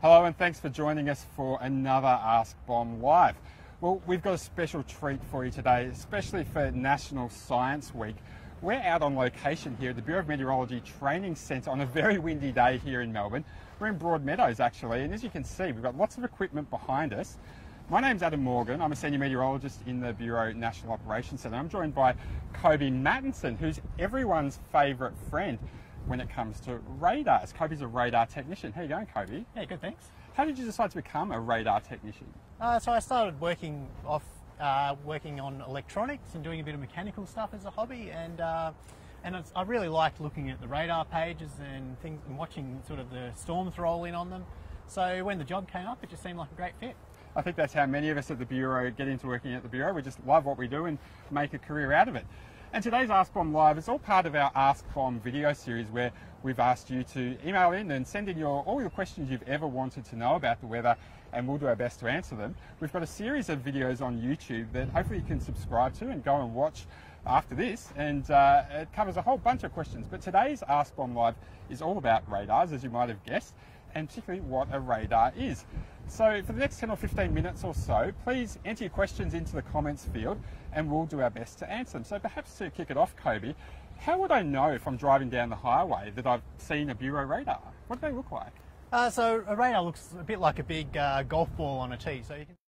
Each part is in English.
Hello and thanks for joining us for another Ask Bomb Live. Well, we've got a special treat for you today, especially for National Science Week. We're out on location here at the Bureau of Meteorology Training Centre on a very windy day here in Melbourne. We're in Broadmeadows actually, and as you can see, we've got lots of equipment behind us. My name's Adam Morgan. I'm a senior meteorologist in the Bureau National Operations Centre. I'm joined by Kobe Mattinson, who's everyone's favourite friend when it comes to radars. Kobe's a radar technician. How you going, Kobe? Yeah, good, thanks. How did you decide to become a radar technician? So I started working on electronics and doing a bit of mechanical stuff as a hobby, and I really liked looking at the radar pages and things and watching sort of the storms roll in on them. So when the job came up, it just seemed like a great fit. I think that's how many of us at the Bureau get into working at the Bureau. We just love what we do and make a career out of it. And today's Ask Bomb Live is all part of our Ask Bomb video series, where we've asked you to email in and send in all your questions you've ever wanted to know about the weather, and we'll do our best to answer them. We've got a series of videos on YouTube that hopefully you can subscribe to and go and watch after this, and it covers a whole bunch of questions. But today's Ask Bomb Live is all about radars, as you might have guessed, and particularly what a radar is. So for the next 10 or 15 minutes or so, please enter your questions into the comments field and we'll do our best to answer them. So perhaps to kick it off, Kobe, how would I know if I'm driving down the highway that I've seen a Bureau radar? What do they look like? So a radar looks a bit like a big golf ball on a tee. So you can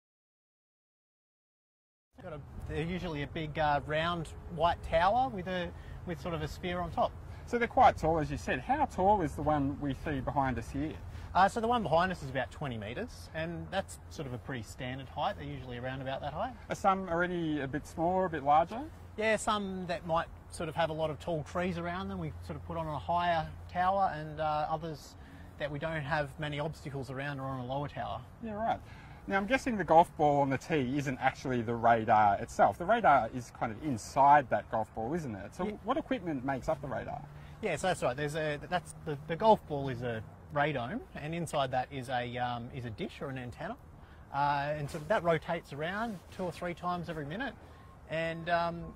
they're usually a big round white tower with sort of a sphere on top. So they're quite tall, as you said. How tall is the one we see behind us here? So the one behind us is about 20 metres, and that's sort of a pretty standard height. They're usually around about that height. Are some already a bit smaller, a bit larger? Yeah, some that might sort of have a lot of tall trees around them, we sort of put on a higher tower, and others that we don't have many obstacles around are on a lower tower. Yeah, right. Now I'm guessing the golf ball on the tee isn't actually the radar itself. The radar is kind of inside that golf ball, isn't it? So yeah. What equipment makes up the radar? Yeah, so that's right. The golf ball is a radome, and inside that is a dish or an antenna, and so that rotates around 2 or 3 times every minute, and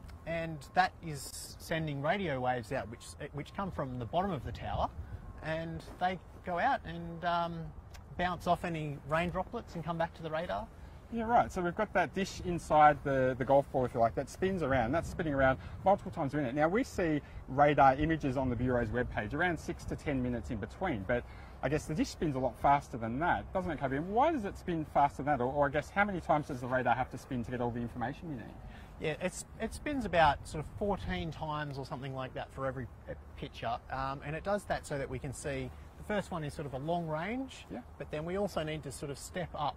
that is sending radio waves out which come from the bottom of the tower, and they go out and bounce off any rain droplets and come back to the radar. Yeah, right. So we've got that dish inside the golf ball, if you like, that spins around. That's spinning around multiple times a minute. Now, we see radar images on the Bureau's webpage around 6 to 10 minutes in between, but I guess the dish spins a lot faster than that, doesn't it, Kobe? And why does it spin faster than that? Or I guess, how many times does the radar have to spin to get all the information you need? Yeah, it spins about sort of 14 times or something like that for every picture, and it does that so that we can see. The first one is sort of a long range, yeah, but then we also need to sort of step up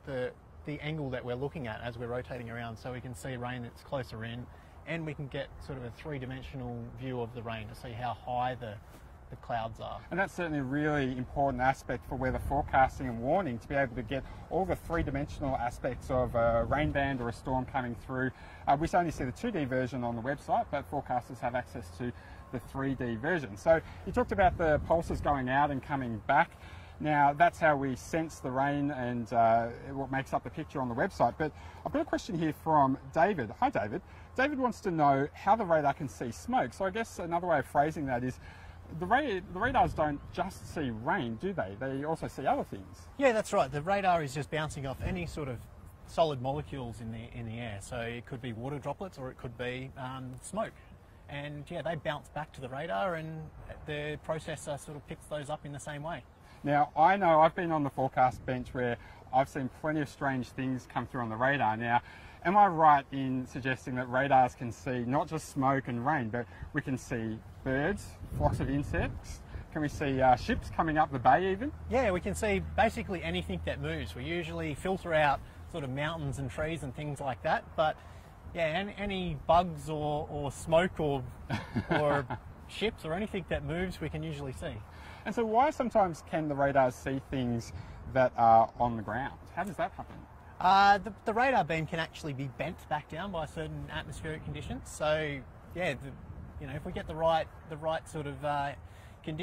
the angle that we're looking at as we're rotating around, so we can see rain that's closer in, and we can get sort of a 3-dimensional view of the rain to see how high the clouds are. And that's certainly a really important aspect for weather forecasting and warning, to be able to get all the 3-dimensional aspects of a rain band or a storm coming through. We only see the 2D version on the website, but forecasters have access to the 3D version. So you talked about the pulses going out and coming back. Now, that's how we sense the rain and what makes up the picture on the website. But I've got a question here from David. Hi, David. David wants to know how the radar can see smoke. So I guess another way of phrasing that is, the radars don't just see rain, do they? They also see other things. Yeah, that's right. The radar is just bouncing off any sort of solid molecules in the air. So it could be water droplets or it could be smoke. And yeah, they bounce back to the radar, and the processor sort of picks those up in the same way. Now, I know I've been on the forecast bench where I've seen plenty of strange things come through on the radar. Now, am I right in suggesting that radars can see not just smoke and rain, but we can see birds, flocks of insects? Can we see ships coming up the bay even? Yeah, we can see basically anything that moves. We usually filter out sort of mountains and trees and things like that, but yeah, any bugs or smoke or ships or anything that moves, we can usually see. And so why sometimes can the radars see things that are on the ground? How does that happen? The radar beam can actually be bent back down by certain atmospheric conditions. So yeah, if we get the right sort of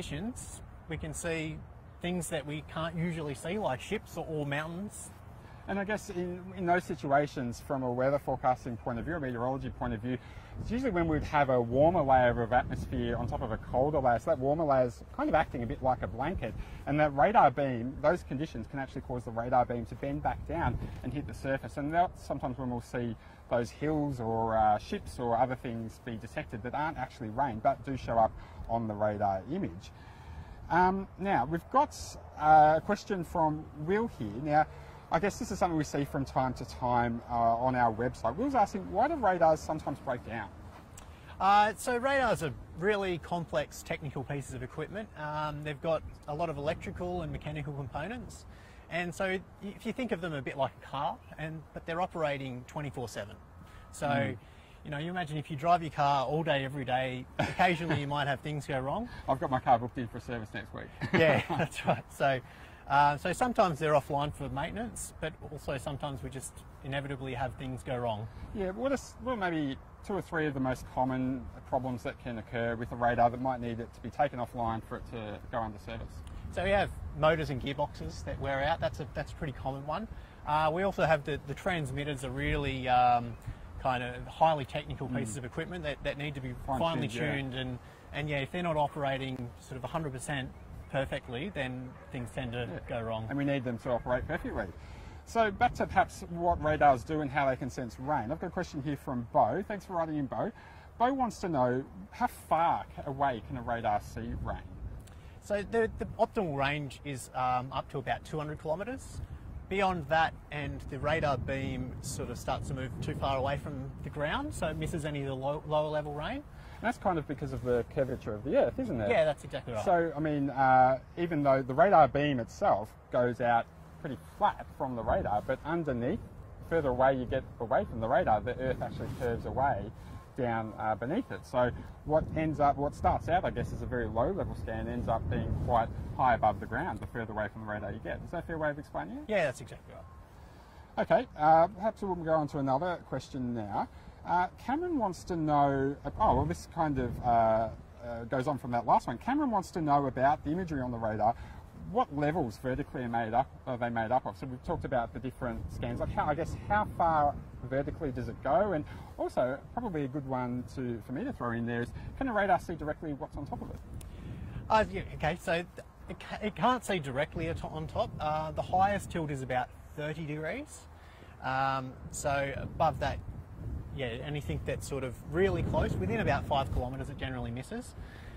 conditions, we can see things that we can't usually see, like ships or mountains. And I guess in those situations, from a weather forecasting point of view, a meteorology point of view, it's usually when we'd have a warmer layer of atmosphere on top of a colder layer. So that warmer layer is kind of acting a bit like a blanket. And that radar beam, those conditions can actually cause the radar beam to bend back down and hit the surface. And that's sometimes when we'll see those hills or ships or other things be detected that aren't actually rain, but do show up on the radar image. Now, we've got a question from Will here. Now, I guess this is something we see from time to time on our website. Will's asking, why do radars sometimes break down? So radars are really complex technical pieces of equipment. They've got a lot of electrical and mechanical components. And so if you think of them a bit like a car, but they're operating 24/7. So, you know, you imagine if you drive your car all day, every day, occasionally you might have things go wrong. I've got my car booked in for service next week. Yeah, that's right. So sometimes they're offline for maintenance, but also sometimes we just inevitably have things go wrong. Yeah, what are maybe 2 or 3 of the most common problems that can occur with a radar that might need it to be taken offline for it to go under service? So we have motors and gearboxes that wear out. That's a pretty common one. We also have the transmitters are really kind of highly technical pieces of equipment that need to be finely tuned, and yeah, if they're not operating sort of 100% perfectly, then things tend to go wrong. And we need them to operate perfectly. So back to perhaps what radars do and how they can sense rain. I've got a question here from Bo. Thanks for writing in, Bo. Bo wants to know, how far away can a radar see rain? So the optimal range is up to about 200 kilometres. Beyond that, and the radar beam sort of starts to move too far away from the ground, so it misses any of the lower level rain. And that's kind of because of the curvature of the Earth, isn't it? Yeah, that's exactly right. So, I mean, even though the radar beam itself goes out pretty flat from the radar, but underneath, the further away you get away from the radar, the Earth actually curves away down beneath it. So what starts out, I guess, as a very low level scan ends up being quite high above the ground the further away from the radar you get. Is that a fair way of explaining it? Yeah, that's exactly right. Okay, perhaps we'll go on to another question now. Cameron wants to know, well, this kind of goes on from that last one. Cameron wants to know about the imagery on the radar. What levels vertically are they made up of? So we've talked about the different scans, like how far vertically does it go? And also, probably a good one for me to throw in there is, can a radar see directly what's on top of it? Yeah, okay, so it can't see directly on top. The highest tilt is about 30 degrees. So above that, yeah, anything that's sort of really close, within about 5 kilometres, it generally misses.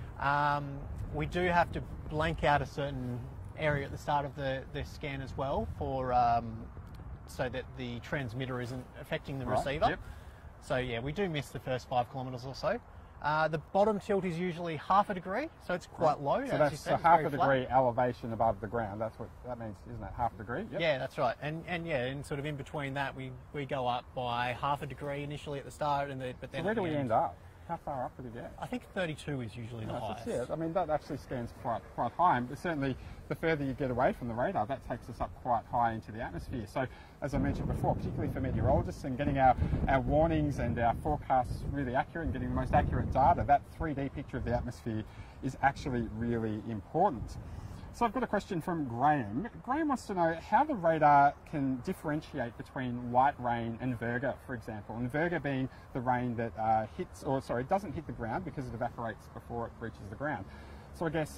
We do have to blank out a certain area at the start of the scan as well, for so that the transmitter isn't affecting the receiver. Yep. So yeah, we do miss the first 5 kilometres or so. The bottom tilt is usually half a degree, so it's quite low. So that's half a degree elevation above the ground. That's what that means, isn't it? Half a degree? Yep. Yeah, that's right. And yeah, and sort of in between that, we go up by half a degree initially at the start, but then. So where do we end up? How far up do we get? I think 32 is usually the highest. Yeah, I mean, that actually scans quite high, but certainly the further you get away from the radar, that takes us up quite high into the atmosphere. So, as I mentioned before, particularly for meteorologists and getting our warnings and our forecasts really accurate and getting the most accurate data, that 3D picture of the atmosphere is actually really important. So I've got a question from Graham. Graham wants to know how the radar can differentiate between light rain and virga, for example. And virga being the rain that doesn't hit the ground because it evaporates before it reaches the ground. So I guess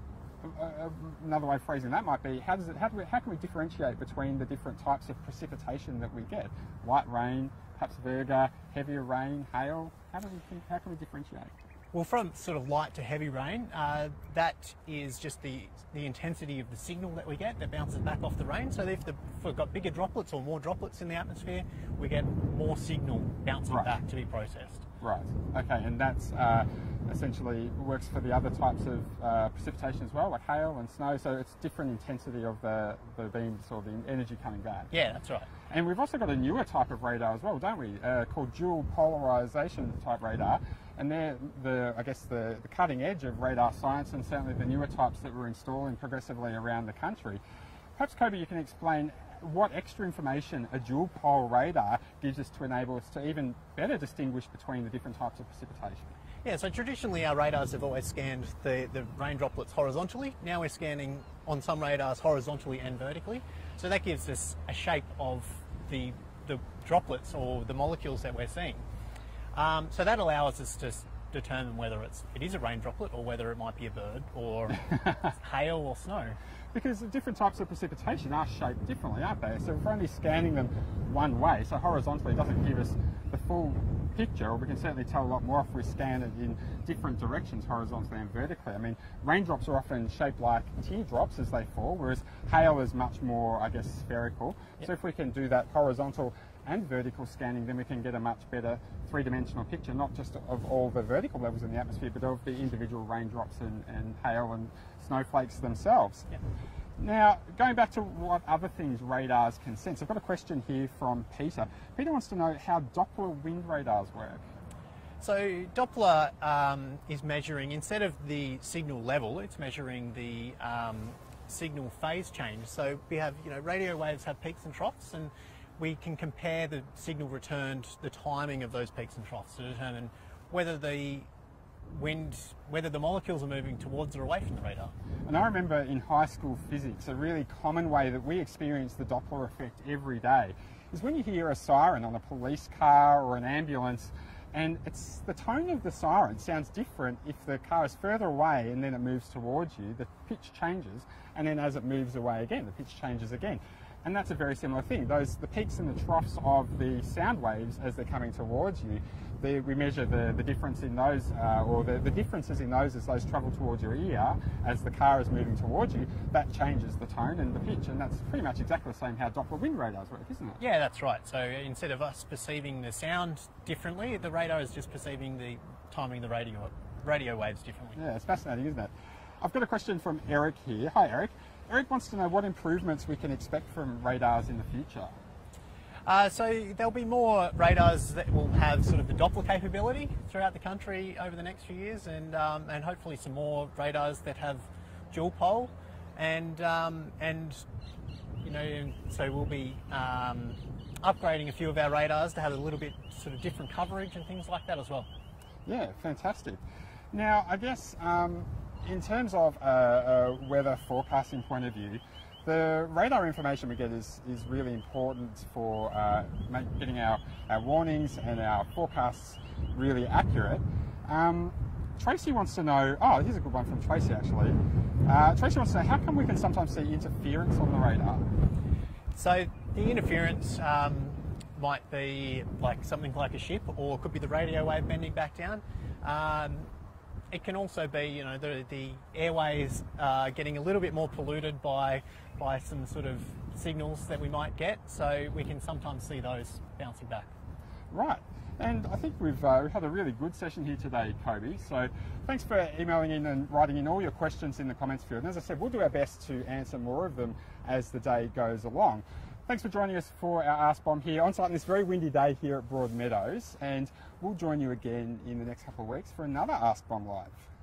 another way of phrasing that might be, how can we differentiate between the different types of precipitation that we get? Light rain, perhaps virga, heavier rain, hail. How can we differentiate? Well, from sort of light to heavy rain, that is just the intensity of the signal that we get that bounces back off the rain. So if we've got bigger droplets or more droplets in the atmosphere, we get more signal bouncing back to be processed. Right. Okay, and that's essentially works for the other types of precipitation as well, like hail and snow. So it's different intensity of the beams or the energy coming back. Yeah, that's right. And we've also got a newer type of radar as well, don't we? Called dual polarization type radar. And they're the cutting edge of radar science, and certainly the newer types that we're installing progressively around the country. Perhaps, Kobe, you can explain what extra information a dual pole radar gives us to enable us to even better distinguish between the different types of precipitation. Yeah, so traditionally our radars have always scanned the rain droplets horizontally. Now we're scanning on some radars horizontally and vertically. So that gives us a shape of the droplets or the molecules that we're seeing. So that allows us to determine whether it is a rain droplet or whether it might be a bird or hail or snow. Because the different types of precipitation are shaped differently, aren't they? So if we're only scanning them one way, so horizontally, it doesn't give us the full picture, or we can certainly tell a lot more if we scan it in different directions, horizontally and vertically. I mean, raindrops are often shaped like teardrops as they fall, whereas hail is much more, I guess, spherical. Yep. So if we can do that horizontal and vertical scanning, then we can get a much better three-dimensional picture, not just of all the vertical levels in the atmosphere, but of the individual raindrops and hail and snowflakes themselves. Yep. Now, going back to what other things radars can sense, I've got a question here from Peter. Peter wants to know how Doppler wind radars work. So Doppler is measuring, instead of the signal level, it's measuring the signal phase change. So we have, radio waves have peaks and troughs, and we can compare the signal returned, the timing of those peaks and troughs to determine whether the molecules are moving towards or away from the radar. And I remember in high school physics, a really common way that we experience the Doppler effect every day is when you hear a siren on a police car or an ambulance, and it's the tone of the siren sounds different if the car is further away and then it moves towards you, the pitch changes, and then as it moves away again, the pitch changes again. And that's a very similar thing. The peaks and the troughs of the sound waves as they're coming towards you, we measure the difference in those, or the differences in those as those travel towards your ear as the car is moving towards you. That changes the tone and the pitch, and that's pretty much exactly the same how Doppler wind radars work, isn't it? Yeah, that's right. So instead of us perceiving the sound differently, the radar is just perceiving the timing of the radio waves differently. Yeah, it's fascinating, isn't it? I've got a question from Eric here. Hi, Eric. Eric wants to know what improvements we can expect from radars in the future. So there'll be more radars that will have sort of the Doppler capability throughout the country over the next few years, and hopefully some more radars that have dual pole, and so we'll be upgrading a few of our radars to have a little bit sort of different coverage and things like that as well. Yeah, fantastic. Now, I guess in terms of a weather forecasting point of view, the radar information we get is really important for getting our warnings and our forecasts really accurate. Tracy wants to know, here's a good one from Tracy actually. Tracy wants to know, how come we can sometimes see interference on the radar? So the interference might be like something like a ship, or it could be the radio wave bending back down. It can also be, the airways getting a little bit more polluted by some sort of signals that we might get, so we can sometimes see those bouncing back. Right, and I think we've had a really good session here today, Kobe, so thanks for emailing in and writing in all your questions in the comments field, and as I said, we'll do our best to answer more of them as the day goes along. Thanks for joining us for our Ask Bomb here on site on this very windy day here at Broadmeadows, and we'll join you again in the next couple of weeks for another Ask Bomb Live.